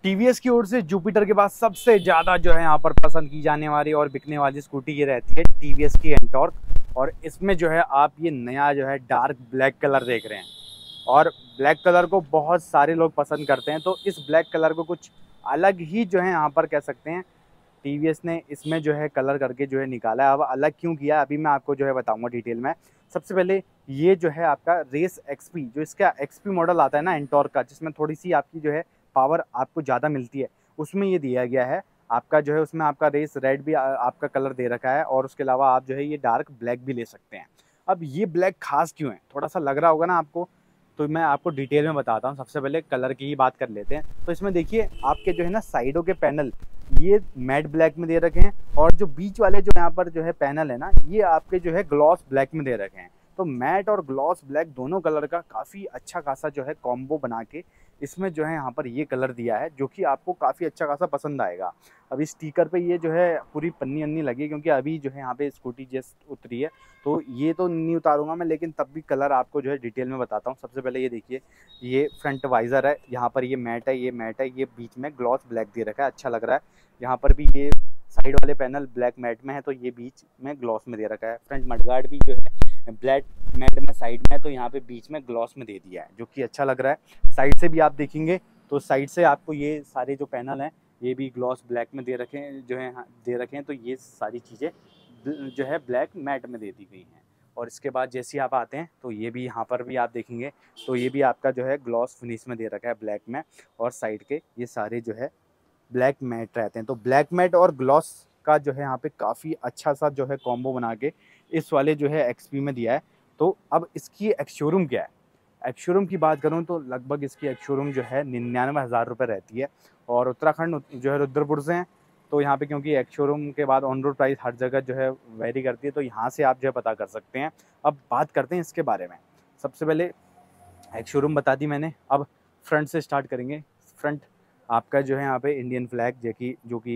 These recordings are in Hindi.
टीवीएस की ओर से जुपिटर के बाद सबसे ज़्यादा जो है यहाँ पर पसंद की जाने वाली और बिकने वाली स्कूटी ये रहती है टीवीएस की एंटॉर्क। और इसमें जो है आप ये नया जो है डार्क ब्लैक कलर देख रहे हैं और ब्लैक कलर को बहुत सारे लोग पसंद करते हैं। तो इस ब्लैक कलर को कुछ अलग ही जो है यहाँ पर कह सकते हैं टीवीएस ने इसमें जो है कलर करके जो है निकाला है। अब अलग क्यों किया अभी मैं आपको जो है बताऊंगा डिटेल में। सबसे पहले ये जो है आपका रेस एक्सपी, जो इसका एक्सपी मॉडल आता है ना एंटॉर्क का, जिसमें थोड़ी सी आपकी जो है पावर आपको ज़्यादा मिलती है, उसमें ये दिया गया है आपका जो है। उसमें आपका रेस रेड भी आपका कलर दे रखा है और उसके अलावा आप जो है ये डार्क ब्लैक भी ले सकते हैं। अब ये ब्लैक खास क्यों है, थोड़ा सा लग रहा होगा ना आपको, तो मैं आपको डिटेल में बताता हूँ। सबसे पहले कलर की ही बात कर लेते हैं। तो इसमें देखिए आपके जो है ना साइडों के पैनल ये मैट ब्लैक में दे रखे हैं और जो बीच वाले जो यहाँ पर जो है पैनल है ना ये आपके जो है ग्लॉस ब्लैक में दे रखे हैं। तो मैट और ग्लॉस ब्लैक दोनों कलर का काफ़ी अच्छा खासा जो है कॉम्बो बना के इसमें जो है यहाँ पर ये कलर दिया है, जो कि आपको काफ़ी अच्छा खासा पसंद आएगा। अभी स्टिकर पे ये जो है पूरी पन्नी अन्नी लगी, क्योंकि अभी जो है यहाँ पे स्कूटी जस्ट उतरी है, तो ये तो नहीं उतारूंगा मैं, लेकिन तब भी कलर आपको जो है डिटेल में बताता हूँ। सबसे पहले ये देखिए, ये फ्रंट वाइज़र है, यहाँ पर ये मैट है, ये मैट है, ये बीच में ग्लॉस ब्लैक दे रखा है, अच्छा लग रहा है। यहाँ पर भी ये साइड वाले पैनल ब्लैक मैट में है, तो ये बीच में ग्लॉस में दे रखा है। फ्रंट मडगार्ड भी जो है ब्लैक मैट में साइड में है, तो यहाँ पे बीच में ग्लॉस में दे दिया है, जो कि अच्छा लग रहा है। साइड से भी आप देखेंगे तो साइड से आपको ये सारे जो पैनल हैं ये भी ग्लॉस ब्लैक में दे रखे हैं, जो है दे रखे हैं। तो ये सारी चीज़ें जो है ब्लैक मैट में दे दी गई हैं। और इसके बाद जैसे आप आते हैं तो ये भी यहाँ पर भी आप देखेंगे तो ये भी आपका जो है ग्लॉस फिनिश में दे रखा है ब्लैक में, और साइड के ये सारे जो है ब्लैक मैट रहते हैं। तो ब्लैक मैट और ग्लॉस का जो है यहाँ पे काफ़ी अच्छा सा जो है कॉम्बो बना के इस वाले जो है एक्सपी में दिया है। तो अब इसकी एक्स-शोरूम क्या है, एक्स-शोरूम की बात करूँ तो लगभग इसकी एक्स-शोरूम जो है 99,000 रुपये रहती है। और उत्तराखंड जो है रुद्रपुर से हैं, तो यहाँ पे क्योंकि एक्स-शोरूम के बाद ऑन रोड प्राइस हर जगह जो है वेरी करती है, तो यहाँ से आप जो है पता कर सकते हैं। अब बात करते हैं इसके बारे में। सबसे पहले एक्स-शोरूम बता दी मैंने, अब फ्रंट से स्टार्ट करेंगे। फ्रंट आपका जो है यहाँ पे इंडियन फ्लैग जो कि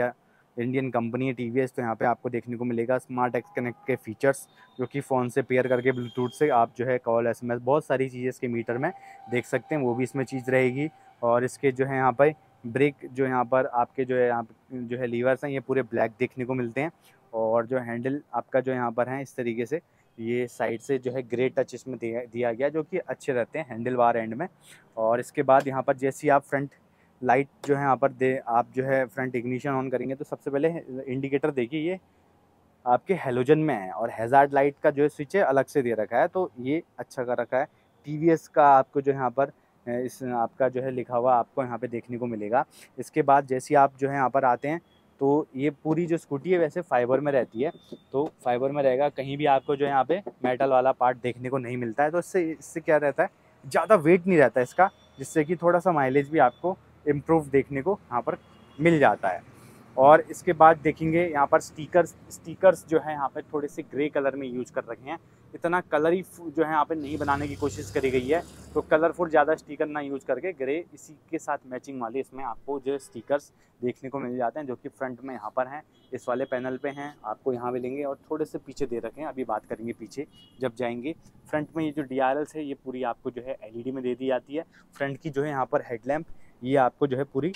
इंडियन कंपनी है टीवीएस, तो यहाँ पे आपको देखने को मिलेगा स्मार्ट एक्स कनेक्ट के फीचर्स, जो कि फ़ोन से पेयर करके ब्लूटूथ से आप जो है कॉल एसएमएस बहुत सारी चीज़ें इसके मीटर में देख सकते हैं, वो भी इसमें चीज़ रहेगी। और इसके जो है यहाँ पर ब्रेक जो यहाँ पर आपके जो है यहाँ जो है लीवर्स हैं ये पूरे ब्लैक देखने को मिलते हैं। और जो हैंडल आपका जो यहाँ पर है इस तरीके से ये साइड से जो है ग्रे टच इसमें दिया गया, जो कि अच्छे रहते हैं हैंडल बार एंड में। और इसके बाद यहाँ पर जैसे आप फ्रंट लाइट जो है यहाँ पर आप जो है फ्रंट इग्निशन ऑन करेंगे तो सबसे पहले इंडिकेटर देखिए ये आपके हेलोजन में है, और हैज़ार्ड लाइट का जो है स्विच है अलग से दे रखा है, तो ये अच्छा कर रखा है। टीवीएस का आपको जो यहाँ पर इस आपका जो है लिखा हुआ आपको यहाँ पे देखने को मिलेगा। इसके बाद जैसे आप जो है यहाँ पर आते हैं तो ये पूरी जो स्कूटी है वैसे फाइबर में रहती है, तो फाइबर में रहेगा, कहीं भी आपको जो है यहाँ पे मेटल वाला पार्ट देखने को नहीं मिलता है। तो इससे क्या रहता है, ज़्यादा वेट नहीं रहता इसका, जिससे कि थोड़ा सा माइलेज भी आपको इम्प्रूव देखने को यहाँ पर मिल जाता है। और इसके बाद देखेंगे यहाँ पर स्टिकर्स जो है यहाँ पे थोड़े से ग्रे कलर में यूज कर रखे हैं। इतना कलरी जो है यहाँ पे नहीं बनाने की कोशिश करी गई है, तो कलरफुल ज़्यादा स्टिकर ना यूज करके ग्रे इसी के साथ मैचिंग वाले इसमें आपको जो स्टिकर्स देखने को मिल जाते हैं, जो कि फ्रंट में यहाँ पर हैं, इस वाले पैनल पे हैं, आपको यहाँ मिलेंगे। और थोड़े से पीछे दे रखे हैं, अभी बात करेंगे पीछे जब जाएंगे। फ्रंट में ये जो DRLs है ये पूरी आपको जो है LED में दे दी जाती है। फ्रंट की जो है यहाँ पर हेडलैम्प ये आपको जो है पूरी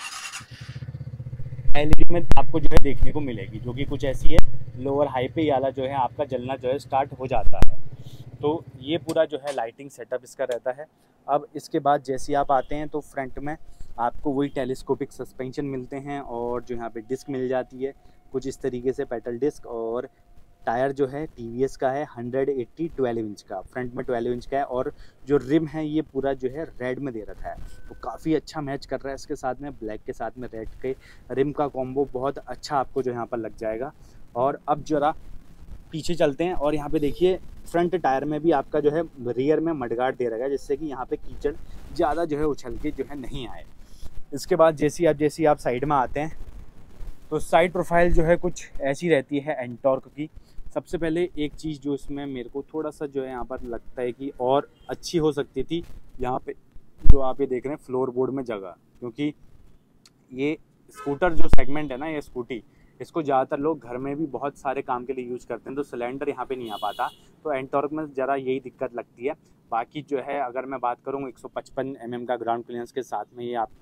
LED में आपको जो है देखने को मिलेगी, जो कि कुछ ऐसी है लोअर हाई पे वाला जो है आपका जलना जो है स्टार्ट हो जाता है। तो ये पूरा जो है लाइटिंग सेटअप इसका रहता है। अब इसके बाद जैसे आप आते हैं तो फ्रंट में आपको वही टेलीस्कोपिक सस्पेंशन मिलते हैं, और जो यहाँ पे डिस्क मिल जाती है कुछ इस तरीके से पेडल डिस्क। और टायर जो है टीवीएस का है 180 12 इंच का, फ्रंट में 12 इंच का है। और जो रिम है ये पूरा जो है रेड में दे रखा है, तो काफ़ी अच्छा मैच कर रहा है इसके साथ में, ब्लैक के साथ में रेड के रिम का कॉम्बो बहुत अच्छा आपको जो यहाँ पर लग जाएगा। और अब जरा पीछे चलते हैं और यहाँ पे देखिए फ्रंट टायर में भी आपका जो है रियर में मडगार्ड दे रखा है, जिससे कि यहाँ पे कीचड़ ज़्यादा जो है उछल के जो है नहीं आए। इसके बाद जैसे आप साइड में आते हैं तो साइड प्रोफाइल जो है कुछ ऐसी रहती है एंटॉर्क की। सबसे पहले एक चीज़ जो इसमें मेरे को थोड़ा सा जो है यहाँ पर लगता है कि और अच्छी हो सकती थी, यहाँ पे जो आप ये देख रहे हैं फ्लोर बोर्ड में जगह, क्योंकि ये स्कूटर जो सेगमेंट है ना, ये स्कूटी इसको ज़्यादातर लोग घर में भी बहुत सारे काम के लिए यूज़ करते हैं, तो सिलेंडर यहाँ पे नहीं आ पाता, तो एंटॉर्क में ज़रा यही दिक्कत लगती है। बाकी जो है अगर मैं बात करूँ 155 mm का ग्राउंड क्लियरेंस के साथ में ये आपको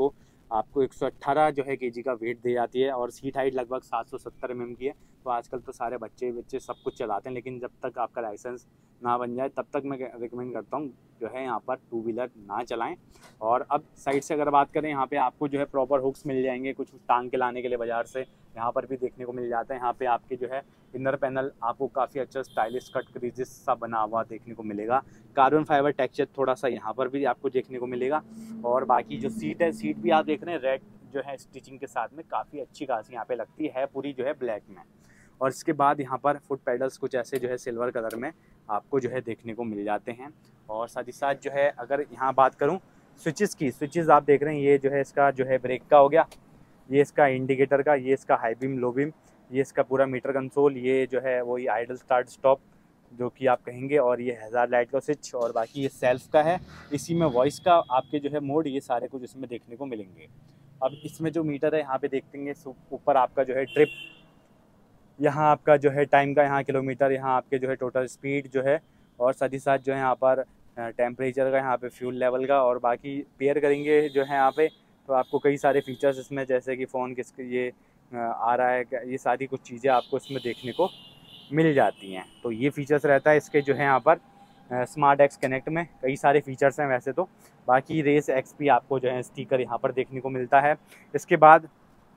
आपको 118 जो है केजी का वेट दे जाती है और सीट हाइट लगभग 770 mm की है। तो आजकल तो सारे बच्चे सब कुछ चलाते हैं, लेकिन जब तक आपका लाइसेंस ना बन जाए तब तक मैं रिकमेंड करता हूँ जो है यहाँ पर टू व्हीलर ना चलाएं। और अब साइड से अगर बात करें, यहाँ पे आपको जो है प्रॉपर हुक्स मिल जाएंगे, कुछ टांग के लाने के लिए बाज़ार से यहाँ पर भी देखने को मिल जाता है। यहाँ पे आपके जो है इनर पैनल आपको काफ़ी अच्छा स्टाइलिश कट क्रीजेस सा बना हुआ देखने को मिलेगा। कार्बन फाइबर टेक्सचर थोड़ा सा यहाँ पर भी आपको देखने को मिलेगा। और बाकी जो सीट है, सीट भी आप देख रहे हैं रेड जो है स्टिचिंग के साथ में काफ़ी अच्छी खासी यहाँ पे लगती है, पूरी जो है ब्लैक में। और इसके बाद यहाँ पर फुट पैडल्स कुछ ऐसे जो है सिल्वर कलर में आपको जो है देखने को मिल जाते हैं। और साथ ही साथ जो है अगर यहाँ बात करूँ स्विचेस की, स्विचेस आप देख रहे हैं, ये जो है इसका जो है ब्रेक का हो गया, ये इसका इंडिकेटर का, ये इसका हाई बीम लो बीम, ये इसका पूरा मीटर कंसोल, ये जो है वही आइडल स्टार्ट स्टॉप जो कि आप कहेंगे, और ये हज़ार लाइट का स्विच, और बाकी ये सेल्फ का है, इसी में वॉइस का आपके जो है मोड, ये सारे कुछ इसमें देखने को मिलेंगे। अब इसमें जो मीटर है यहाँ पे देखेंगे ऊपर आपका जो है ट्रिप, यहाँ आपका जो है टाइम का, यहाँ किलोमीटर, यहाँ आपके जो है टोटल स्पीड जो है, और साथ ही साथ जो है यहाँ पर टेम्परेचर का, यहाँ पे फ्यूल लेवल का, और बाकी पेयर करेंगे जो है यहाँ पे तो आपको कई सारे फीचर्स इसमें, जैसे कि फ़ोन किसके ये आ रहा है, ये सारी कुछ चीज़ें आपको इसमें देखने को मिल जाती हैं। तो ये फीचर्स रहता है इसके जो है यहाँ पर स्मार्ट एक्स कनेक्ट में, कई सारे फीचर्स हैं वैसे तो। बाकी रेस एक्सपी आपको जो है स्टिकर यहाँ पर देखने को मिलता है। इसके बाद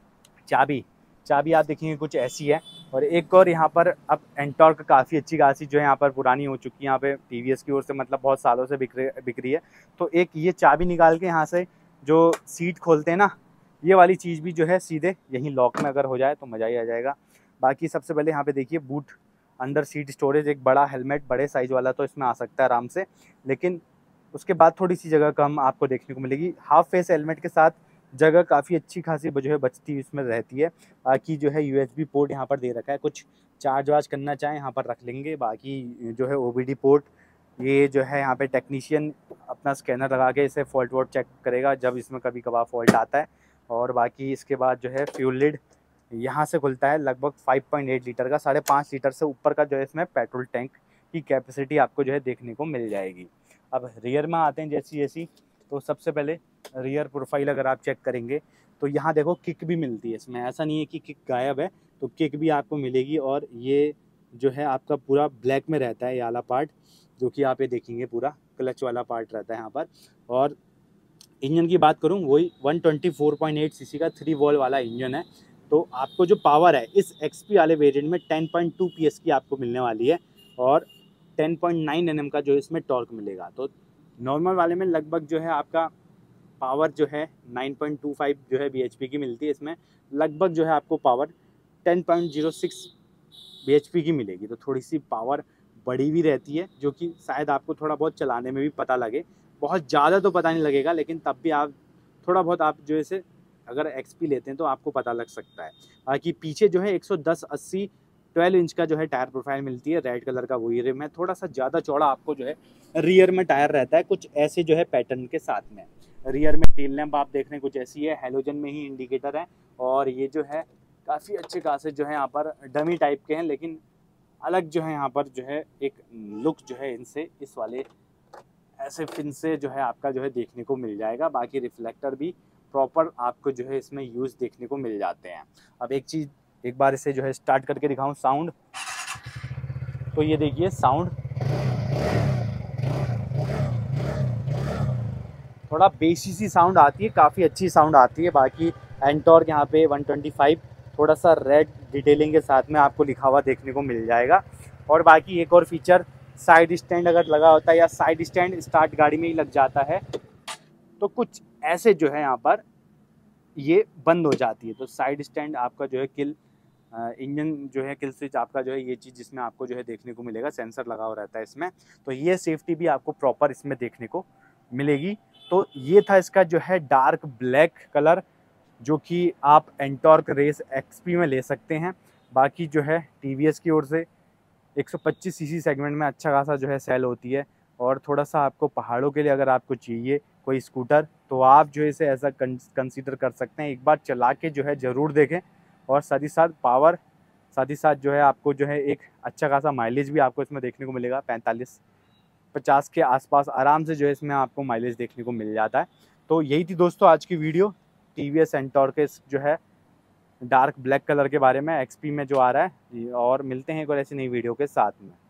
चाबी आप देखेंगे कुछ ऐसी है। और एक और यहाँ पर अब एंटॉर्क काफ़ी अच्छी खासी जो है यहाँ पर पुरानी हो चुकी है, यहाँ पे टीवीएस की ओर से, मतलब बहुत सालों से बिक रही है। तो एक ये चाबी निकाल के यहाँ से जो सीट खोलते हैं ना, ये वाली चीज़ भी जो है सीधे यहीं लॉक में अगर हो जाए तो मज़ा ही आ जाएगा। बाकी सबसे पहले यहाँ पे देखिए बूट, अंदर सीट स्टोरेज, एक बड़ा हेलमेट बड़े साइज़ वाला तो इसमें आ सकता है आराम से, लेकिन उसके बाद थोड़ी सी जगह कम आपको देखने को मिलेगी। हाफ फेस हेलमेट के साथ जगह काफ़ी अच्छी खासी जो है बचती इसमें रहती है। बाकी जो है यूएसबी पोर्ट यहाँ पर दे रखा है, कुछ चार्ज वार्ज करना चाहें यहाँ पर रख लेंगे। बाकी जो है ओबीडी पोर्ट, ये जो है यहाँ पे टेक्नीशियन अपना स्कैनर लगा के इसे फॉल्ट वॉल्ट चेक करेगा जब इसमें कभी कभार फॉल्ट आता है। और बाकी इसके बाद जो है फ्यूल लिड यहाँ से खुलता है, लगभग 5.8 लीटर का, 5.5 लीटर से ऊपर का जो है इसमें पेट्रोल टैंक की कैपेसिटी आपको जो है देखने को मिल जाएगी। अब रियर में आते हैं जैसी तो सबसे पहले रियर प्रोफाइल अगर आप चेक करेंगे तो यहाँ देखो किक भी मिलती है इसमें, ऐसा नहीं है कि किक गायब है, तो किक भी आपको मिलेगी। और ये जो है आपका पूरा ब्लैक में रहता है ये वाला पार्ट, जो कि आप ये देखेंगे पूरा क्लच वाला पार्ट रहता है यहाँ पर। और इंजन की बात करूँ, वही 124.8 सीसी का 3 वॉल्व वाला इंजन है। तो आपको जो पावर है इस एक्सपी वाले वेरिएंट में 10.2 PS की आपको मिलने वाली है, और 10.9 Nm का जो इसमें टॉर्क मिलेगा। तो नॉर्मल वाले में लगभग जो है आपका पावर जो है 9.25 जो है bhp की मिलती है, इसमें लगभग जो है आपको पावर 10.06 bhp की मिलेगी। तो थोड़ी सी पावर बड़ी भी रहती है, जो कि शायद आपको थोड़ा बहुत चलाने में भी पता लगे, बहुत ज़्यादा तो पता नहीं लगेगा, लेकिन तब भी आप थोड़ा बहुत आप जो है अगर एक्सपी लेते हैं तो आपको पता लग सकता है। बाकी पीछे जो है 110/80 12 इंच का जो है टायर प्रोफाइल मिलती है, रेड कलर का वही रिम है, थोड़ा सा ज़्यादा चौड़ा आपको जो है रियर में टायर रहता है, कुछ ऐसे जो है पैटर्न के साथ में। रियर में टेल लैंप आप देख रहे हैं कुछ ऐसी है, हेलोजन में ही इंडिकेटर है, और ये जो है काफ़ी अच्छे खासे जो है यहाँ पर डमी टाइप के हैं, लेकिन अलग जो है यहाँ पर जो है एक लुक जो है इनसे इस वाले ऐसे फिन से जो है आपका जो है देखने को मिल जाएगा। बाकी रिफ्लेक्टर भी प्रॉपर आपको जो है इसमें यूज़ देखने को मिल जाते हैं। अब एक चीज़, एक बार इसे जो है स्टार्ट करके दिखाऊं साउंड, तो ये देखिए साउंड थोड़ा बेसी सी साउंड आती है, काफ़ी अच्छी साउंड आती है। बाकी एंटॉर्क यहाँ पे 125 थोड़ा सा रेड डिटेलिंग के साथ में आपको लिखा हुआ देखने को मिल जाएगा। और बाकी एक और फीचर, साइड स्टैंड अगर लगा होता है या साइड स्टैंड स्टार्ट गाड़ी में ही लग जाता है तो कुछ ऐसे जो है यहाँ पर ये बंद हो जाती है। तो साइड स्टैंड आपका जो है किल इंजन जो है किल स्विच आपका जो है ये चीज़ जिसमें आपको जो है देखने को मिलेगा, सेंसर लगा हुआ रहता है इसमें, तो ये सेफ्टी भी आपको प्रॉपर इसमें देखने को मिलेगी। तो ये था इसका जो है डार्क ब्लैक कलर, जो कि आप एंटॉर्क रेस एक्सपी में ले सकते हैं। बाकी जो है टीवीएस की ओर से 125 सीसी सेगमेंट में अच्छा खासा जो है सेल होती है। और थोड़ा सा आपको पहाड़ों के लिए अगर आपको चाहिए कोई स्कूटर तो आप जो है इसे ऐसा कंसीडर कर सकते हैं, एक बार चला के जो है ज़रूर देखें। और साथ ही साथ पावर, साथ ही साथ जो है आपको जो है एक अच्छा खासा माइलेज भी आपको इसमें देखने को मिलेगा, 45-50 के आसपास आराम से जो है इसमें आपको माइलेज देखने को मिल जाता है। तो यही थी दोस्तों आज की वीडियो। TVS एंटॉर्क के जो है डार्क ब्लैक कलर के बारे में, XP में जो आ रहा है। और मिलते हैं एक और ऐसी नई वीडियो के साथ में।